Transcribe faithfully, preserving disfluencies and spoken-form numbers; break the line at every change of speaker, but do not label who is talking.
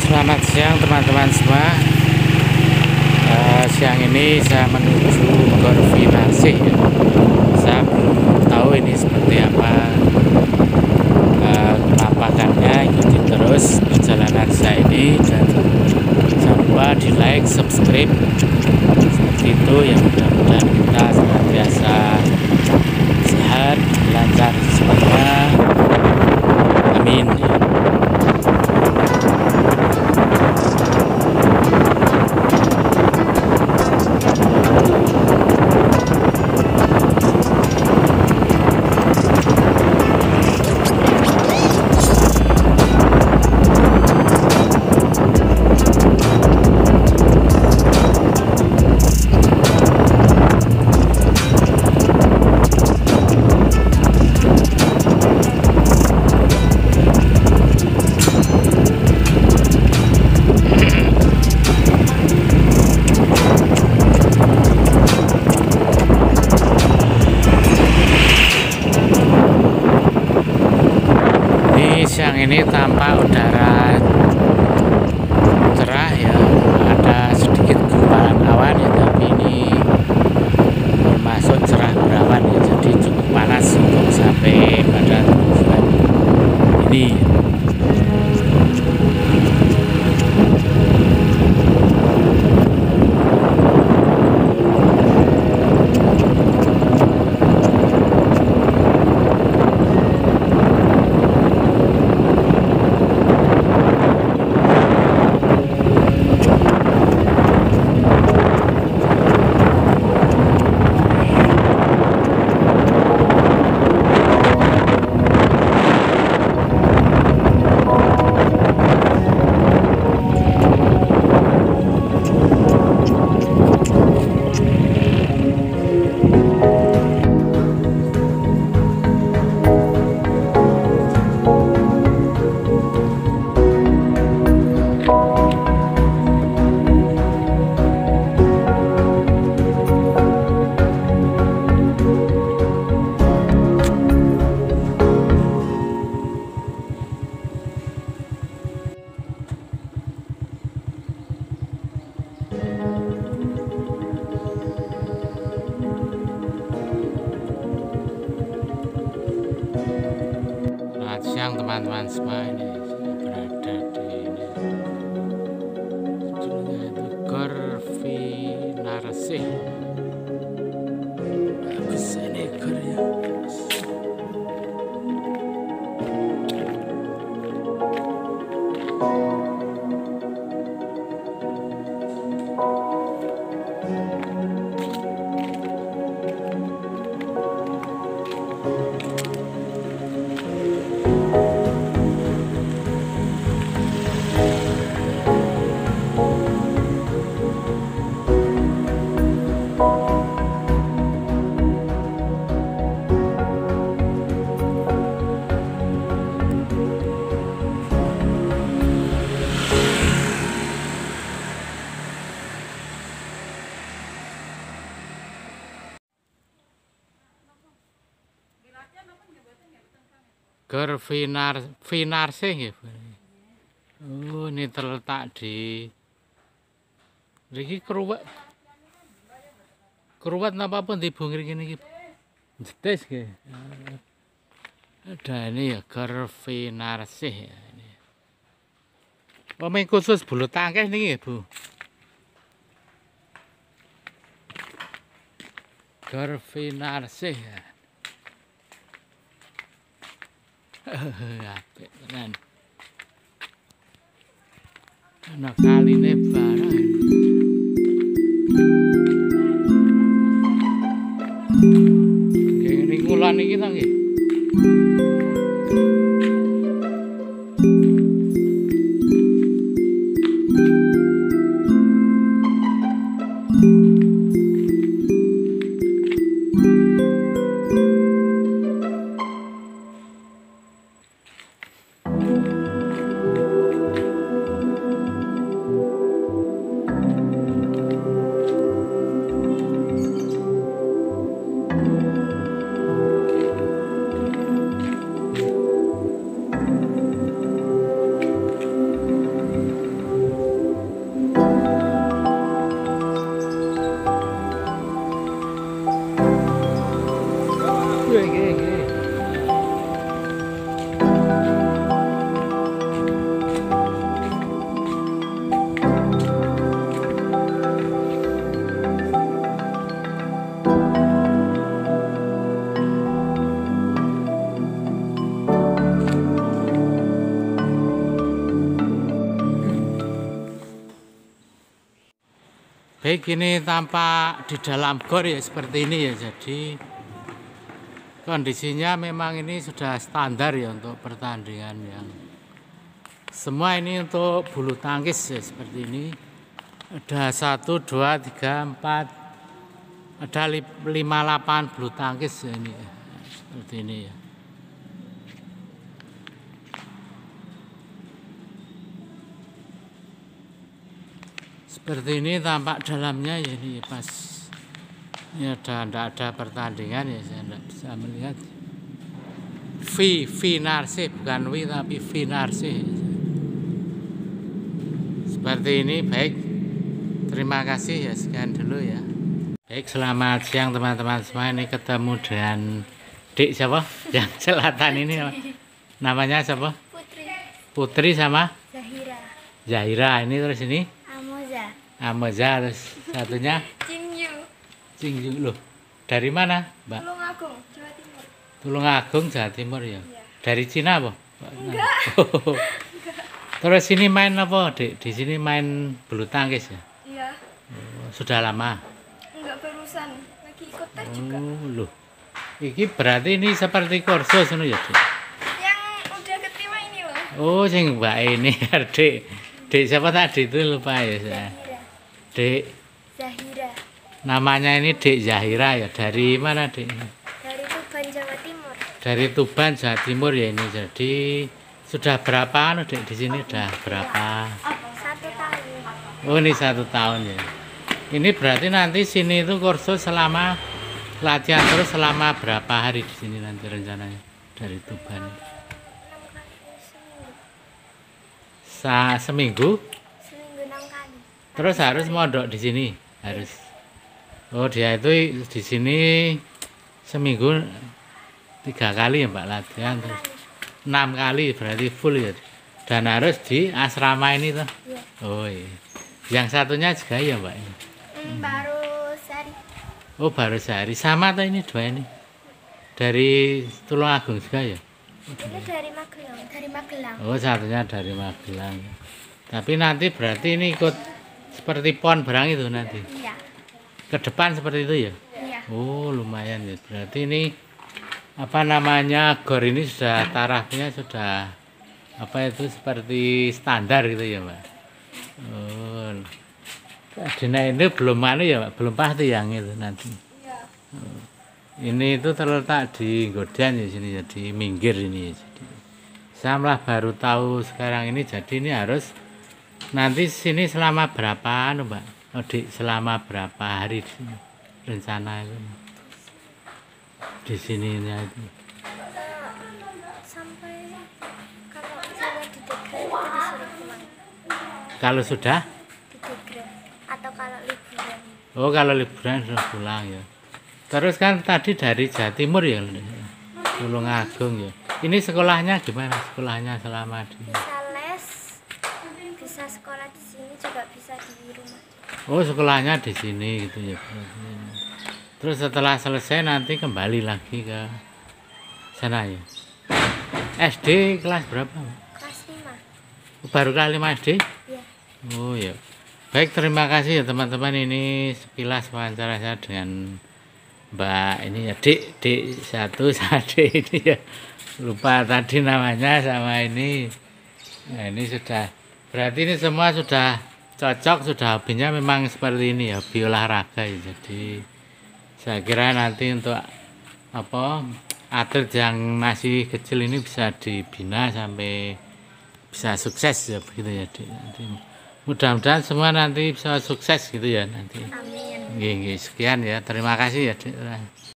Selamat siang teman-teman semua. uh, Siang ini saya menuju Gor Vinarsih ya. Saya belum tahu ini seperti apa uh, penampakannya. Ikuti terus perjalanan saya ini dan jangan lupa di like, subscribe seperti itu ya. Mudah-mudahan kita senantiasa sehat, lancar semuanya. Amin. Siang ini tampak udara cerah ya, ada sedikit gumpalan awan ya, tapi ini termasuk cerah berawan ya, jadi cukup panas untuk sampai pada tujuan ini. Selamat siang teman-teman semua, ini saya berada di ini judulnya itu Gor Vinarsih. Bagus ini gornya. Gor Vinar Vinarsih ya. Oh, ini terletak di Riki Keruwet. Keruwet napa pun di bung Riki niki. Jetis nggih. Ada ini ya Gor Vinarsih ya ini. Pemain khusus bulu tangkis niki ya, Bu. Gor Vinarsih ya. Apik tenan. Ana kaline barang. Nggih ning kulon iki to nggih. Baik, ini tampak di dalam gor ya seperti ini ya. Jadi kondisinya memang ini sudah standar ya untuk pertandingan yang semua ini untuk bulu tangkis ya seperti ini. Ada satu, dua, tiga, empat, ada lima, delapan bulu tangkis ya ini ya. Seperti ini ya. Seperti ini tampak dalamnya ya ini pas ini ada tidak ada pertandingan ya, saya tidak bisa melihat. V Vinarse bukan W tapi Vinarse. Seperti ini. Baik, terima kasih ya, sekian dulu ya. Baik, selamat siang teman-teman semua. Ini ketemu dengan Dik siapa yang selatan ini namanya siapa?
Putri.
Putri sama
Zahira.
Zahira. Ini terus ini
Amoza.
Amoza, terus satunya
Cingyu.
Cingyu. Loh, dari mana Mbak?
Tulungagung, Jawa Timur.
Tulungagung, Jawa Timur ya.
Iya.
Dari Cina apa?
Enggak.
Oh. Terus sini main apa, Dik? Di sini main bulu tangkis ya?
Iya.
Oh, sudah lama?
Enggak barusan, lagi ikut tes juga.
Oh, loh. Iki berarti ini seperti kursus ini ya, Dik?
Yang udah keterima ini loh.
Oh, sing Mbak ini, Dik. Dik siapa tadi itu lupa ya saya.
Zahira.
Dik,
Zahira.
namanya ini Dik Zahira ya. Dari mana, Dik?
Dari Tuban, Jawa Timur.
Dari Tuban, Jawa Timur ya ini. Jadi sudah berapa anu, Dik, di sini udah berapa?
Satu tahun.
Oh, ini satu tahun ya. Ini berarti nanti sini itu kursus selama latihan terus selama berapa hari di sini nanti rencananya dari Tuban? Sa seminggu.
Seminggu enam kali.
Terus harus mondok di sini, harus. Oh, dia itu di sini seminggu tiga kali ya Mbak latihan, terus enam kali berarti full ya. Dan harus di asrama ini tuh.
Iya.
Oh iya. Yang satunya juga ya Mbak.
Hmm, baru sehari.
Oh, baru sehari. Sama tuh ini dua ini. Dari Tulungagung juga ya.
Ini dari Magelang. Dari Magelang.
Oh, satunya dari Magelang. Tapi nanti berarti ini ikut seperti pon berang itu nanti.
Iya.
Ke depan seperti itu ya.
Iya.
Oh, lumayan ya. Berarti ini apa namanya, gor ini sudah tarafnya sudah apa itu seperti standar gitu ya, Mbak. Oh. Dina ini belum anu ya, Mbak, belum pasti yang itu nanti.
Iya.
Oh. Ini itu terletak di Godian ya sini, jadi minggir ini ya. Jadi saya malah baru tahu sekarang ini. Jadi ini harus nanti sini selama berapa anu, Mbak? Oh, di, selama berapa hari di sini rencana itu di sini ya itu.
Sampai kalau saya di degree itu disuruh pulang.
Kalau sudah?
Di degree atau kalau liburan.
Oh, kalau liburan sudah pulang ya. Terus kan tadi dari Jawa Timur ya, Tulungagung ya. Ini sekolahnya gimana? Sekolahnya selama di
Bisa les, bisa sekolah di sini juga bisa di rumah.
Oh, sekolahnya di sini gitu ya. Terus setelah selesai nanti kembali lagi ke sana ya. S D kelas berapa, Mbak?
Kelas lima.
Baru kelas lima S D?
Iya.
Oh ya. Baik, terima kasih ya teman-teman. Ini sekilas wawancara saya dengan Mbak ini ya, Dik, Dik satu sama Dik ini ya. Lupa tadi namanya sama ini. Nah, ini sudah berarti ini semua sudah cocok, sudah hobinya memang seperti ini ya, hobi olahraga ya. Jadi saya kira nanti untuk apa atlet yang masih kecil ini bisa dibina sampai bisa sukses ya begitu ya, Dik. Nanti mudah-mudahan semua nanti bisa sukses gitu ya nanti.
Amin.
Nggih, nggih, sekian ya. Terima kasih ya, Dik.